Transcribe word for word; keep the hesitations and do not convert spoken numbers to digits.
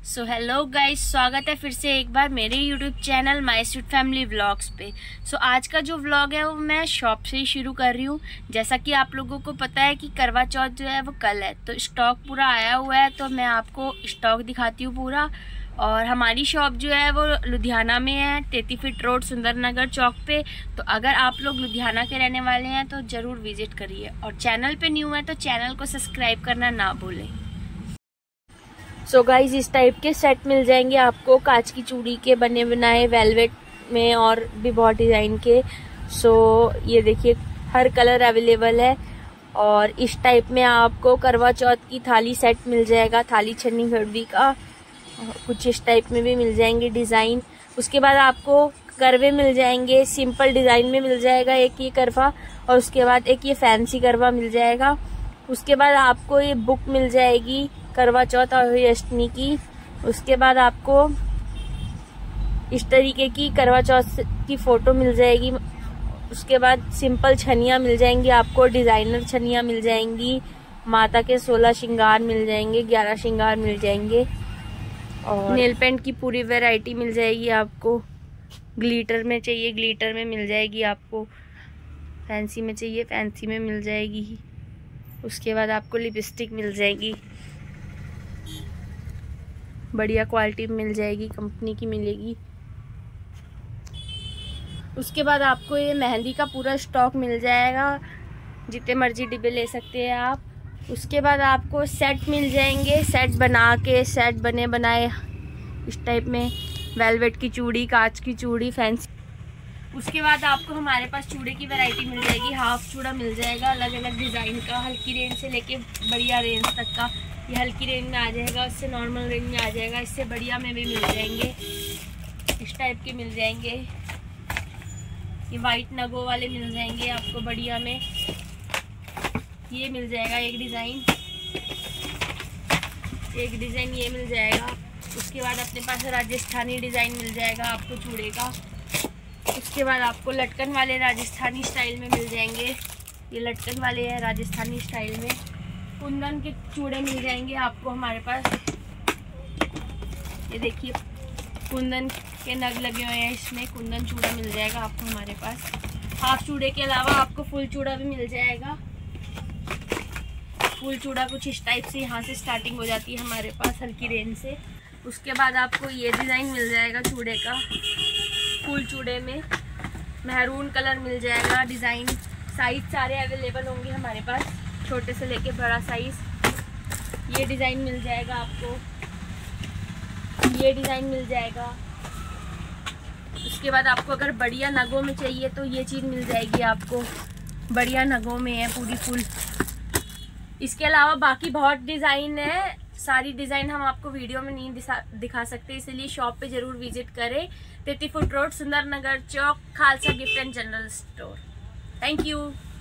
So hello guys, स्वागत है फिर से एक बार मेरे YouTube channel my sweet family vlogs पे। सो so, आज का जो व्लॉग है वो मैं शॉप से ही शुरू कर रही हूँ। जैसा कि आप लोगों को पता है कि करवा चौथ जो है वो कल है, तो स्टॉक पूरा आया हुआ है, तो मैं आपको स्टॉक दिखाती हूँ पूरा। और हमारी शॉप जो है वो लुधियाना में है, तैंतीस फीट रोड सुंदर नगर चौक पे। तो अगर आप लोग लुधियाना के रहने वाले हैं तो ज़रूर विजिट करिए, और चैनल पे न्यू है तो चैनल को सब्सक्राइब करना ना भूलें। सो so गाइज, इस टाइप के सेट मिल जाएंगे आपको, कांच की चूड़ी के बने बनाए वेलवेट में और भी बहुत डिज़ाइन के। सो so, ये देखिए हर कलर अवेलेबल है। और इस टाइप में आपको करवा चौथ की थाली सेट मिल जाएगा, थाली छन्नी गड़वी का, कुछ इस टाइप में भी मिल जाएंगे डिज़ाइन। उसके बाद आपको करवे मिल जाएंगे, सिंपल डिज़ाइन में मिल जाएगा एक ये करवा, और उसके बाद एक ये फैंसी करवा मिल जाएगा। उसके बाद आपको ये बुक मिल जाएगी करवा चौथ और अष्टमी की। उसके बाद आपको इस तरीके की करवा चौथ की फोटो मिल जाएगी। उसके बाद सिंपल छनिया मिल जाएंगी आपको, डिजाइनर छनिया मिल जाएंगी, माता के सोलह श्रृंगार मिल जाएंगे, ग्यारह श्रृंगार मिल जाएंगे, और नेल पेंट की पूरी वैरायटी मिल जाएगी आपको। ग्लिटर में चाहिए ग्लिटर में मिल जाएगी आपको, फैंसी में चाहिए फैंसी में मिल जाएगी। उसके बाद आपको लिपस्टिक मिल जाएगी, बढ़िया क्वालिटी मिल जाएगी, कंपनी की मिलेगी। उसके बाद आपको ये मेहंदी का पूरा स्टॉक मिल जाएगा, जितने मर्जी डिब्बे ले सकते हैं आप। उसके बाद आपको सेट मिल जाएंगे, सेट बना के सेट बने बनाए इस टाइप में, वेलवेट की चूड़ी, कांच की चूड़ी, फैंसी। उसके बाद आपको हमारे पास चूड़े की वैरायटी मिल जाएगी, हाफ चूड़ा मिल जाएगा अलग अलग डिज़ाइन का, हल्की रेंज से लेके बढ़िया रेंज तक का। ये हल्की रेंज में आ जाएगा, उससे नॉर्मल रेंज में आ जाएगा, इससे बढ़िया में भी मिल जाएंगे, इस टाइप के मिल जाएंगे। ये वाइट नगों वाले मिल जाएंगे आपको बढ़िया में, ये मिल जाएगा एक डिज़ाइन, एक डिज़ाइन ये मिल जाएगा। उसके बाद अपने पास राजस्थानी डिज़ाइन मिल जाएगा आपको चूड़े का। उसके बाद आपको लटकन वाले राजस्थानी स्टाइल में मिल जाएंगे, ये लटकन वाले हैं राजस्थानी स्टाइल में। कुंदन के चूड़े मिल जाएंगे आपको हमारे पास, ये देखिए कुंदन के नग लगे हुए हैं, इसमें कुंदन चूड़ा मिल जाएगा आपको हमारे पास। हाफ चूड़े के अलावा आपको फुल चूड़ा भी मिल जाएगा। फुल चूड़ा कुछ इस टाइप से यहाँ से स्टार्टिंग हो जाती है हमारे पास हल्की रेंज से। उसके बाद आपको ये डिज़ाइन मिल जाएगा चूड़े का, फुल चूड़े में महरून कलर मिल जाएगा डिज़ाइन। साइज सारे अवेलेबल होंगे हमारे पास, छोटे से लेके बड़ा साइज। ये डिज़ाइन मिल जाएगा आपको, ये डिज़ाइन मिल जाएगा। उसके बाद आपको अगर बढ़िया नगों में चाहिए तो ये चीज़ मिल जाएगी आपको, बढ़िया नगों में है पूरी फुल। इसके अलावा बाकी बहुत डिज़ाइन है, सारी डिज़ाइन हम आपको वीडियो में नहीं दिखा सकते, इसलिए शॉप पे ज़रूर विजिट करें। तैंतीस foot road Sundar Nagar Chowk, Khalsa gift and general store. Thank you.